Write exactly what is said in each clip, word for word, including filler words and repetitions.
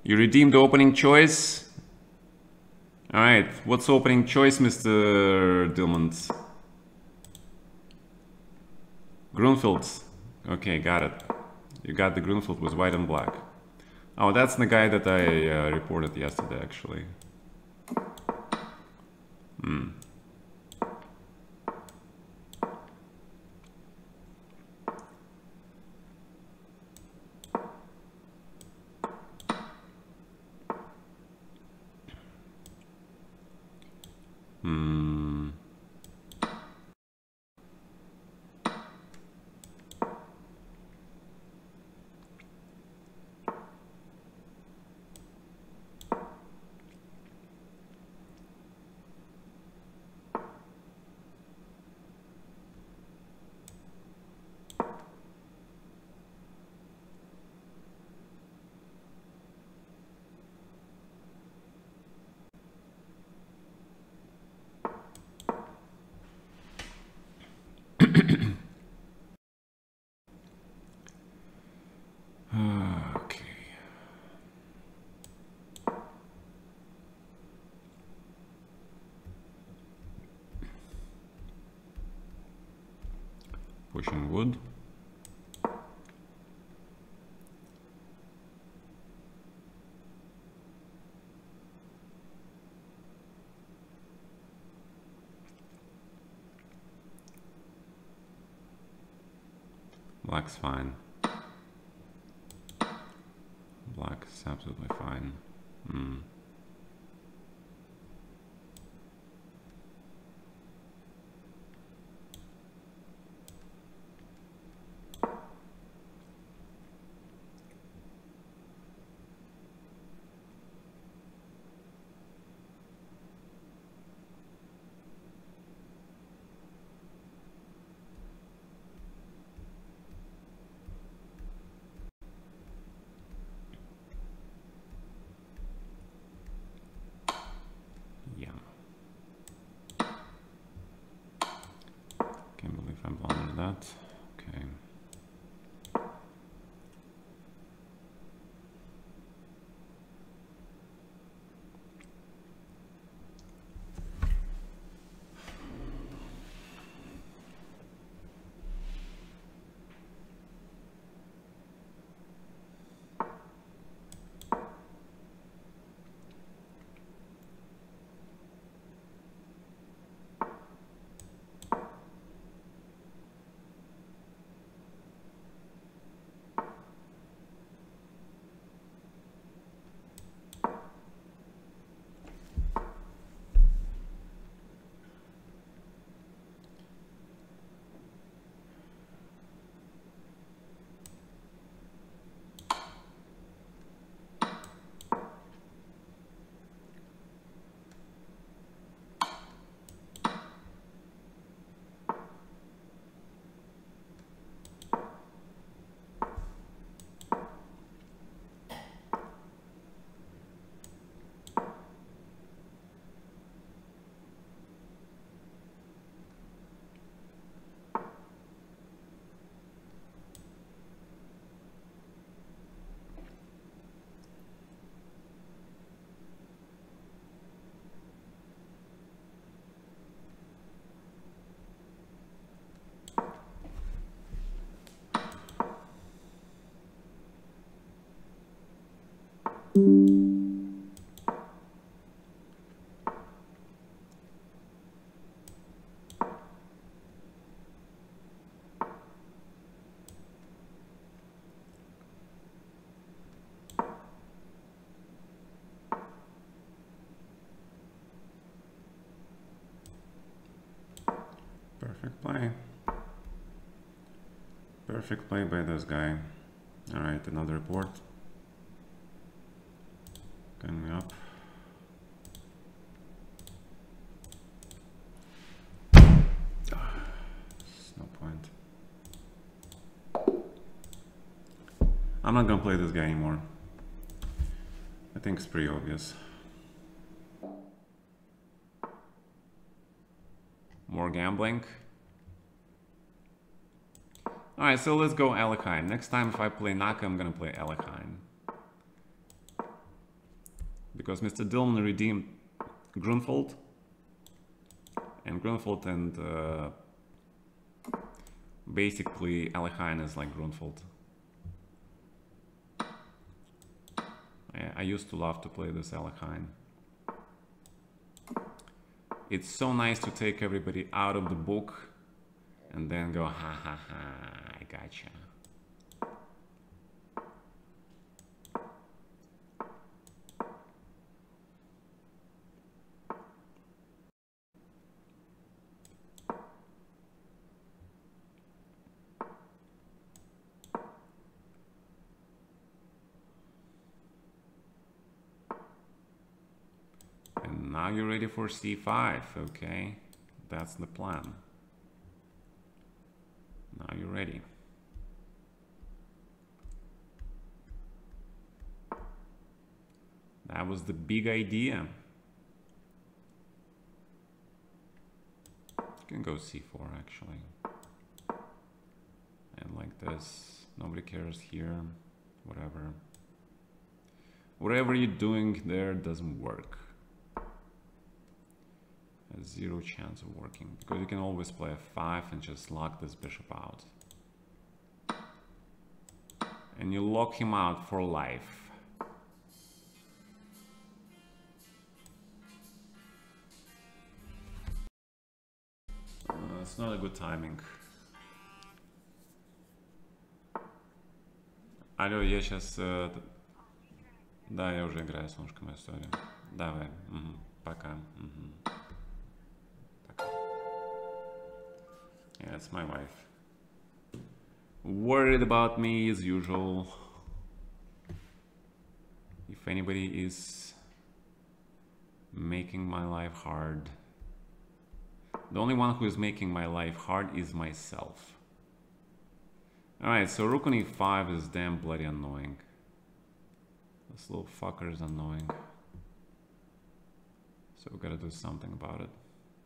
You redeemed the opening choice. All right, what's opening choice, Mister Dillmans? Grunfeld. Okay, got it. You got the Grunfeld with white and black. Oh, that's the guy that I uh, reported yesterday, actually. Hmm. Hmm. Okay. Pushing wood. Black's fine. Black is absolutely fine. Mm. Yeah. Can't believe I blundered that. Okay. Perfect play. Perfect play by this guy. All right, another report. Coming up. No point. I'm not gonna play this guy anymore. I think it's pretty obvious. More gambling. Alright, so let's go Alekhine. Next time if I play Naka, I'm gonna play Alekhine. because Mister Dillman redeemed Grunfeld, and Grunfeld and uh, basically Alekhine is like Grunfeld. I, I used to love to play this Alekhine. It's so nice to take everybody out of the book and then go, ha ha ha, I gotcha. And now you're ready for c five, okay? That's the plan. Now you're ready. That was the big idea. You can go c four actually. And like this, nobody cares here, whatever. Whatever you're doing there doesn't work. Has zero chance of working, because you can always play f five and just lock this bishop out. And you lock him out for life. Uh, it's not a good timing. Алло, я сейчас... Э, да, я уже играю, солнышко моя история. Давай, угу. Пока. Угу. Пока. Yeah, it's my wife. Worried about me as usual. If anybody is making my life hard, the only one who is making my life hard is myself. Alright, so rook on e five is damn bloody annoying. This little fucker is annoying. So we gotta do something about it.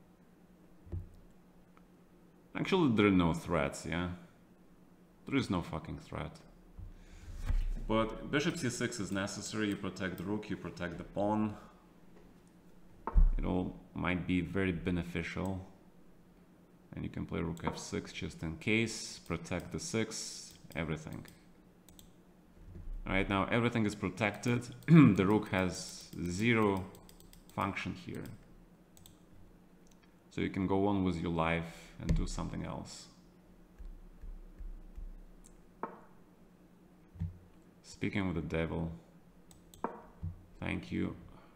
Actually, there are no threats, yeah? There is no fucking threat. But bishop c six is necessary. You protect the rook, you protect the pawn. It all might be very beneficial. And you can play rook f six just in case, protect the six, everything. Right now everything is protected. The rook has zero function here. So you can go on with your life and do something else. Speaking with the devil. Thank you.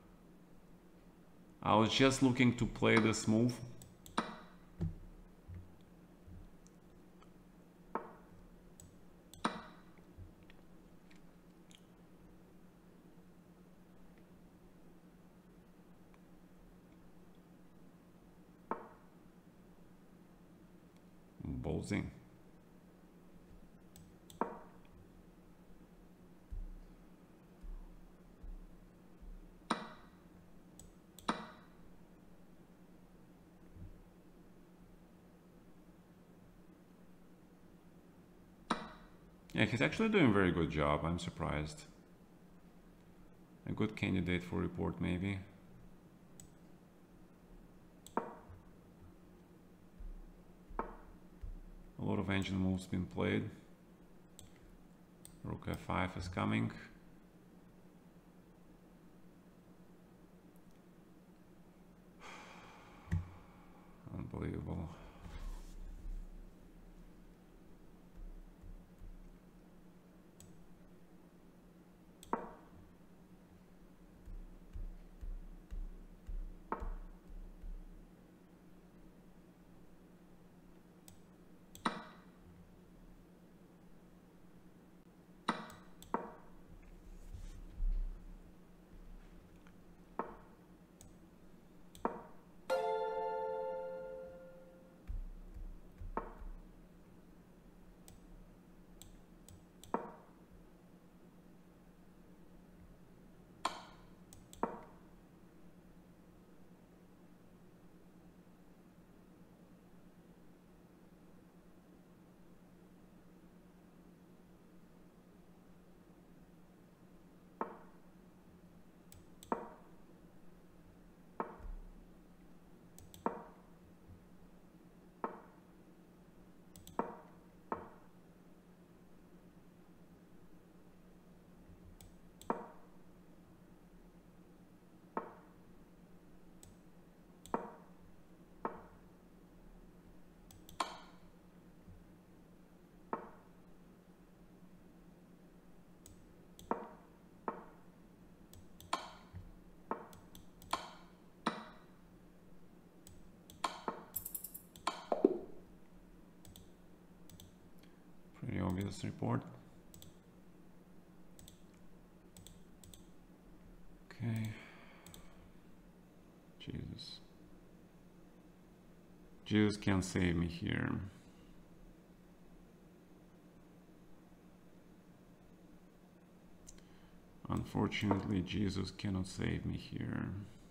I was just looking to play this move. Ballsy. Yeah, he's actually doing a very good job. I'm surprised. A good candidate for report, maybe. A lot of engine moves been played. Rook f five is coming. Unbelievable. this report. Okay. Jesus. Jesus can't save me here. Unfortunately, Jesus cannot save me here.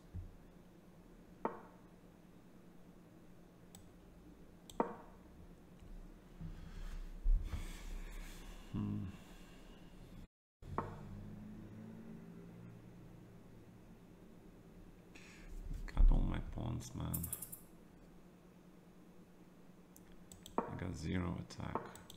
Hmm. Got all my pawns, man. I got zero attack.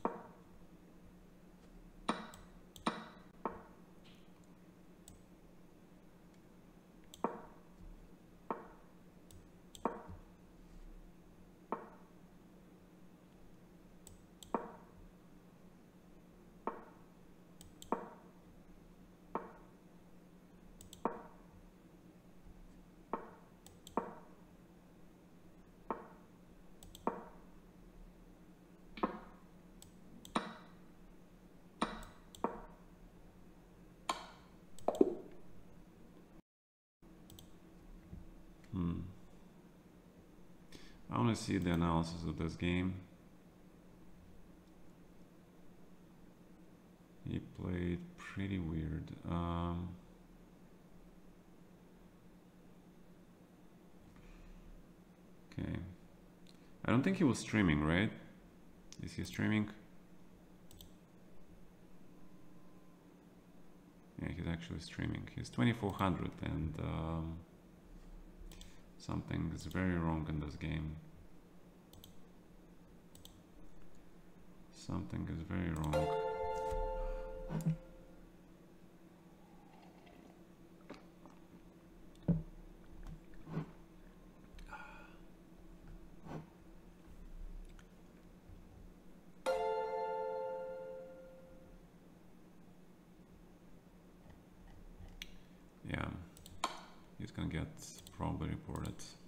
Hmm. I want to see the analysis of this game. He played pretty weird. Um, okay. I don't think he was streaming, right? Is he streaming? Yeah, he's actually streaming. He's twenty-four hundred and um, something is very wrong in this game. Something is very wrong. Yeah, he's gonna get probably reported.